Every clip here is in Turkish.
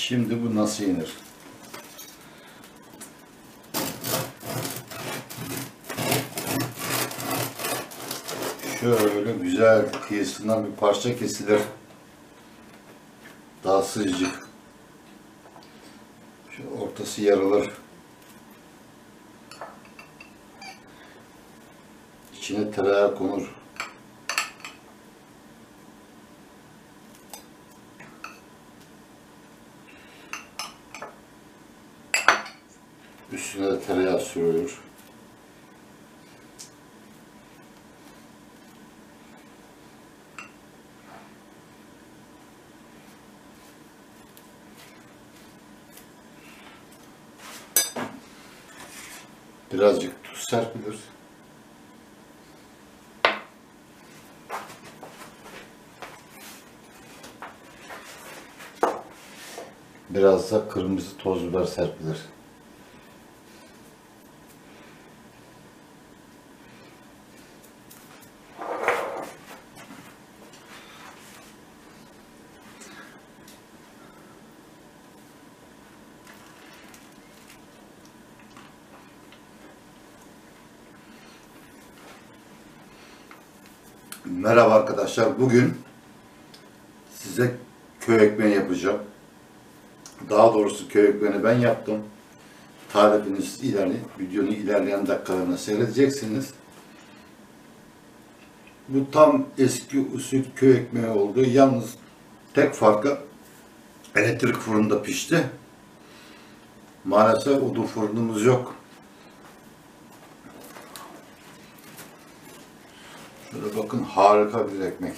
Şimdi bu nasıl yenir? Şöyle güzel kıyısından bir parça kesilir. Daha sıcacık. Şöyle ortası yarılır. İçine tereyağı konur. Üstüne de tereyağı sürülür. Birazcık tuz serpilir. Biraz da kırmızı toz biber serpilir. Merhaba arkadaşlar. Bugün size köy ekmeği yapacağım. Daha doğrusu köy ekmeğini ben yaptım. Tarifini videonun ilerleyen dakikalarında seyredeceksiniz. Bu tam eski usul köy ekmeği oldu. Yalnız tek farkı elektrik fırında pişti. Maalesef odun fırınımız yok. Şöyle bakın, harika bir ekmek.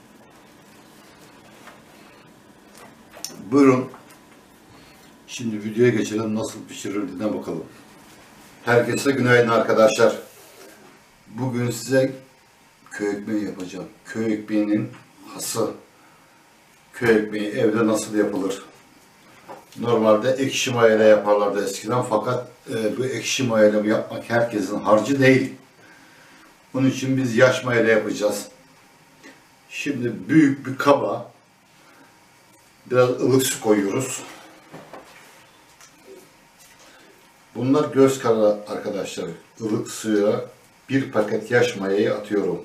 Buyurun. Şimdi videoya geçelim, nasıl pişirildiğine bakalım. Herkese günaydın arkadaşlar. Bugün size köy ekmeği yapacağım. Köy ekmeğinin hası. Köy ekmeği evde nasıl yapılır? Normalde ekşi mayayla yaparlardı eskiden, fakat bu ekşi mayayla yapmak herkesin harcı değil. Bunun için biz yaş mayayla yapacağız. Şimdi büyük bir kaba biraz ılık su koyuyoruz. Bunlar göz kararı arkadaşlar. Ilık suya bir paket yaş mayayı atıyorum.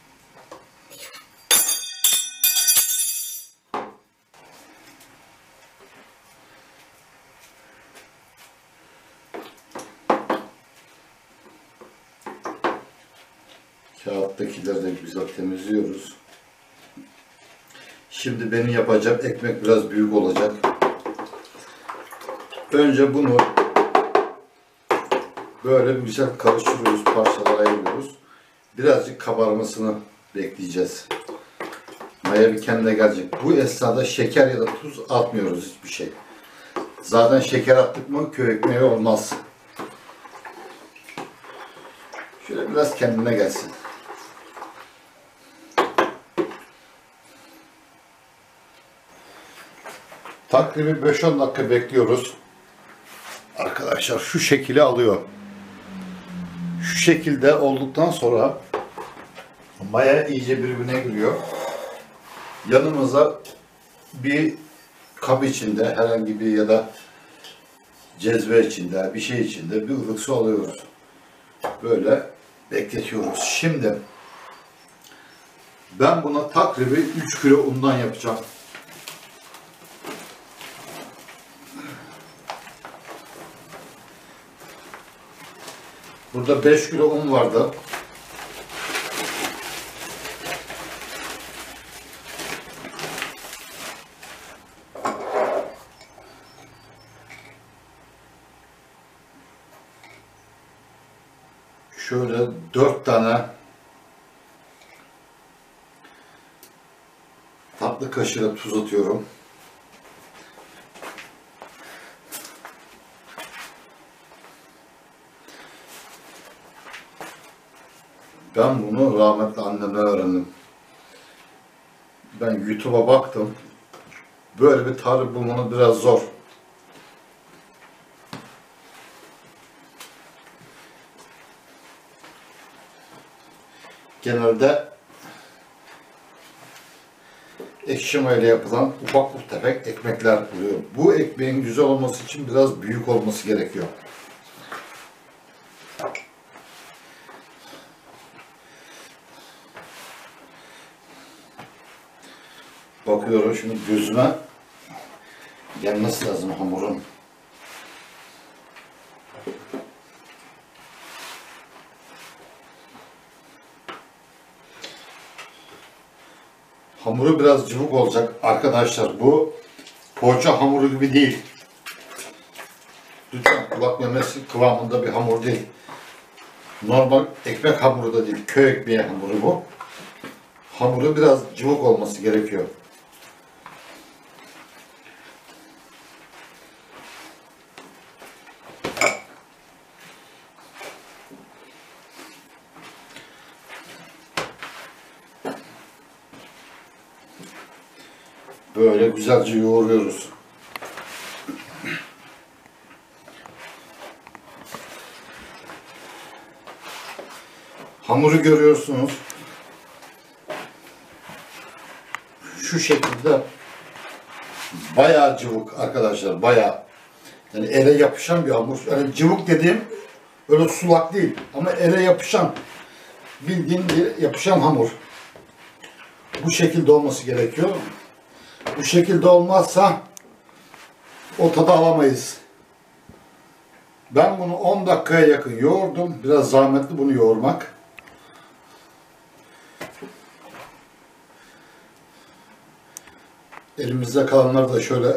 Kağıttakileri de güzel temizliyoruz. Şimdi benim yapacağım ekmek biraz büyük olacak. Önce bunu böyle güzel karıştırıyoruz, parçalara ayırıyoruz. Birazcık kabarmasını bekleyeceğiz. Maya bir kendine gelecek. Bu esnada şeker ya da tuz atmıyoruz, hiçbir şey. Zaten şeker attık mı köy ekmeği olmaz. Şöyle biraz kendine gelsin. Takribi 5-10 dakika bekliyoruz. Arkadaşlar şu şekili alıyor. Şu şekilde olduktan sonra maya iyice birbirine giriyor. Yanımıza bir kap içinde, herhangi bir ya da cezve içinde, bir şey içinde bir ılık su alıyoruz. Böyle bekletiyoruz. Şimdi ben buna takribi 3 kilo undan yapacağım. Burada 5 kilo un vardı. Şöyle 4 tane tatlı kaşığı tuz atıyorum. Ben bunu rahmetli annemden öğrendim. Ben YouTube'a baktım. Böyle bir tarif bulmanın biraz zor. Genelde ekşi mayayla yapılan ufak tefek ekmekler oluyor. Bu ekmeğin güzel olması için biraz büyük olması gerekiyor. Bakıyorum şimdi gözüme gelmesi lazım hamurun. Hamuru biraz cıvık olacak arkadaşlar. Bu poğaça hamuru gibi değil. Lütfen kulak memesi kıvamında bir hamur değil. Normal ekmek hamuru da değil. Köy ekmeği hamuru bu. Hamuru biraz cıvık olması gerekiyor. Böyle güzelce yoğuruyoruz. Hamuru görüyorsunuz. Şu şekilde bayağı cıvık arkadaşlar, bayağı. Yani ele yapışan bir hamur. Yani cıvık dediğim öyle sulak değil ama ele yapışan, bildiğin bir yapışan hamur. Bu şekilde olması gerekiyor. Bu şekilde olmazsa o tadı alamayız. Ben bunu 10 dakikaya yakın yoğurdum. Biraz zahmetli bunu yoğurmak. Elimizde kalanları da şöyle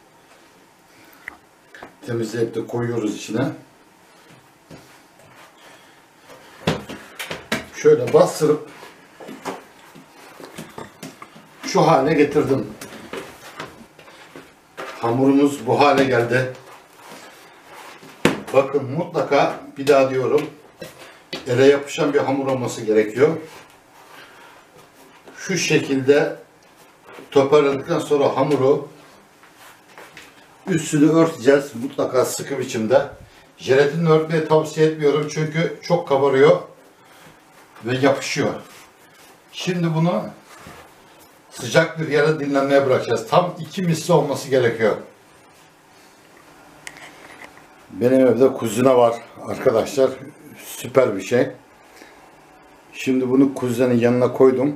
temizleyip de koyuyoruz içine. Şöyle bastırıp şu hale getirdim. Hamurumuz bu hale geldi. Bakın mutlaka bir daha diyorum. Ele yapışan bir hamur olması gerekiyor. Şu şekilde toparladıktan sonra hamuru üstünü örteceğiz. Mutlaka sıkı biçimde. Jelatinle örtmeyi tavsiye etmiyorum çünkü çok kabarıyor ve yapışıyor. Şimdi bunu sıcak bir yere dinlenmeye bırakacağız. Tam 2 misli olması gerekiyor. Benim evde kuzine var arkadaşlar. Süper bir şey. Şimdi bunu kuzinenin yanına koydum.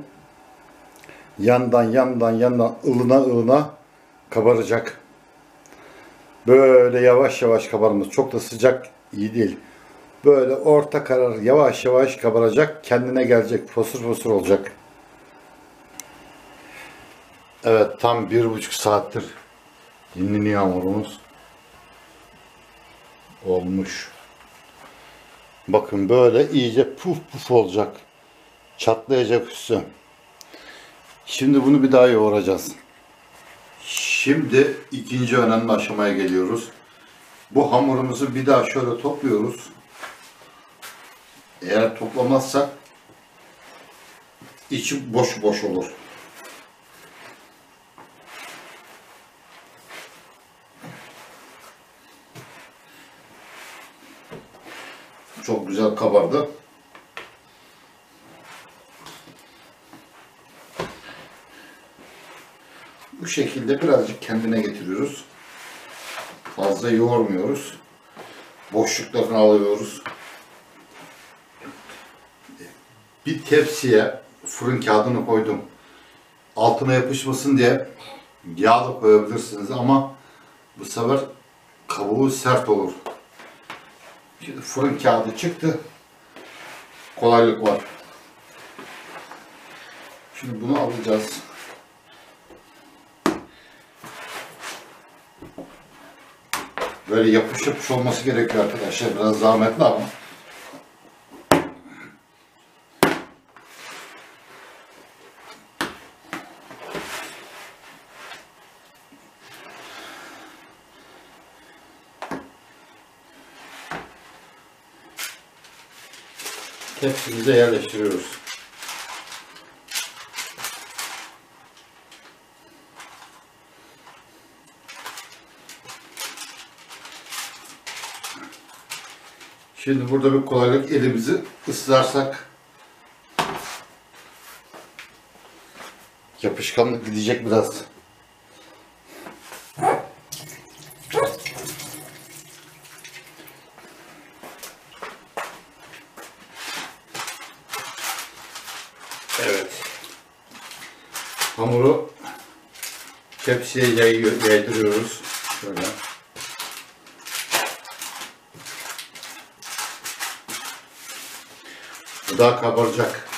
Yandan ılına kabaracak. Böyle yavaş yavaş kabarması. Çok da sıcak iyi değil. Böyle orta karar yavaş yavaş kabaracak. Kendine gelecek. Fosur fosur olacak. Evet, tam 1,5 saattir dinleniyor hamurumuz. Olmuş. Bakın böyle iyice puf puf olacak. Çatlayacak üstü. Şimdi bunu bir daha yoğuracağız. Şimdi ikinci önemli aşamaya geliyoruz. Bu hamurumuzu bir daha şöyle topluyoruz. Eğer toplamazsak içi boş boş olur. Çok güzel kabardı. Bu şekilde birazcık kendine getiriyoruz. Fazla yoğurmuyoruz. Boşluklarını alıyoruz. Bir tepsiye fırın kağıdını koydum. Altına yapışmasın diye yağ da koyabilirsiniz ama bu sefer kabuğu sert olur. Şimdi fırın kağıdı çıktı. Kolaylık var. Şimdi bunu alacağız. Böyle yapış yapış olması gerekiyor arkadaşlar. Biraz zahmetli ama. Tepsimize yerleştiriyoruz. Şimdi burada bir kolaylık, elimizi ıslarsak Yapışkanlık gidecek biraz. Evet. Hamuru tepsiye yaydırıyoruz. Şöyle. Bu daha kabaracak.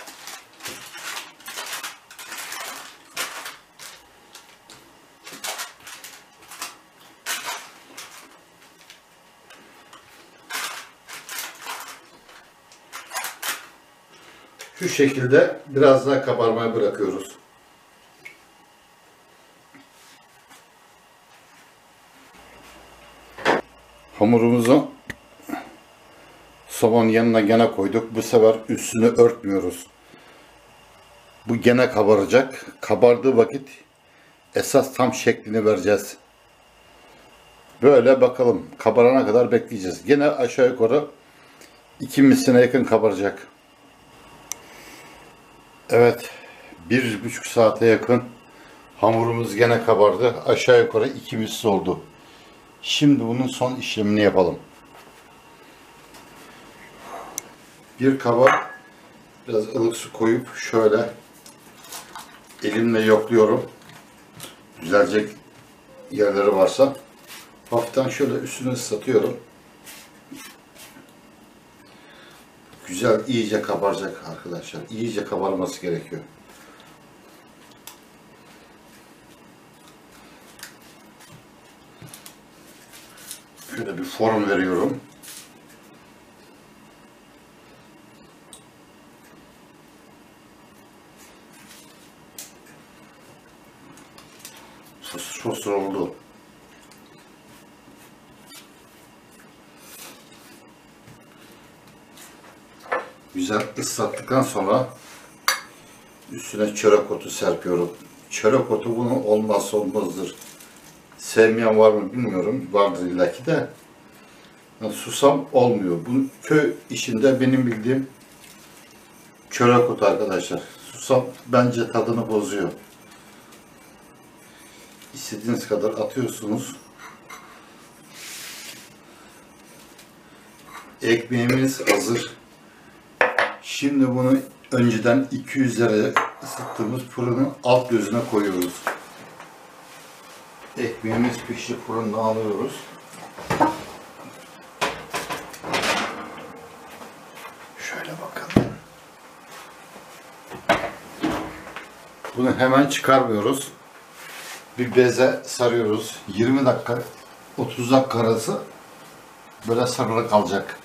Şu şekilde biraz daha kabarmaya bırakıyoruz. Hamurumuzu sobanın yanına gene koyduk. Bu sefer üstünü örtmüyoruz. Bu gene kabaracak. Kabardığı vakit esas tam şeklini vereceğiz. Böyle bakalım. Kabarana kadar bekleyeceğiz. Gene aşağı yukarı 2 misline yakın kabaracak. Evet. 1,5 saate yakın hamurumuz gene kabardı. Aşağı yukarı 2 misli oldu. Şimdi bunun son işlemini yapalım. Bir kaba biraz ılık su koyup şöyle elimle yokluyorum. Düzelecek yerleri varsa hafiften şöyle üstünü ıslatıyorum. Güzel iyice kabaracak arkadaşlar. İyice kabarması gerekiyor. Şöyle bir form veriyorum. Sos oldu. Güzel ıslattıktan sonra üstüne çörek otu serpiyorum. Çörek otu bunun olmazsa olmazdır. Sevmeyen var mı bilmiyorum. Vardır illaki de. Yani susam olmuyor. Bu köy işinde benim bildiğim çörek otu arkadaşlar. Susam bence tadını bozuyor. İstediğiniz kadar atıyorsunuz. Ekmeğimiz hazır. Şimdi bunu önceden 200 derece ısıttığımız fırının alt gözüne koyuyoruz. Ekmeğimiz pişti, fırından alıyoruz. Şöyle bakalım. Bunu hemen çıkarmıyoruz. Bir beze sarıyoruz. 20 dakika, 30 dakika arası böyle sarılı kalacak.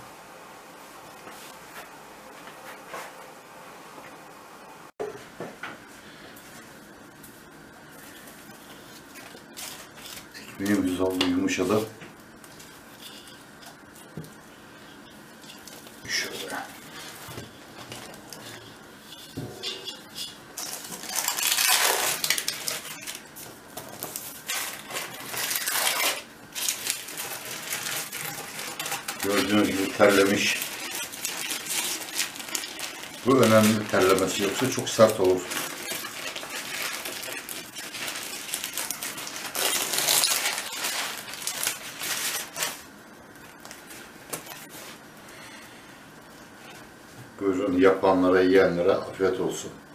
Ekmeğimiz oldu, yumuşadı. Şöyle. Gördüğünüz gibi terlemiş. Bu önemli terlemesi, yoksa çok sert olur. Buyurun, yapanlara, yiyenlere afiyet olsun.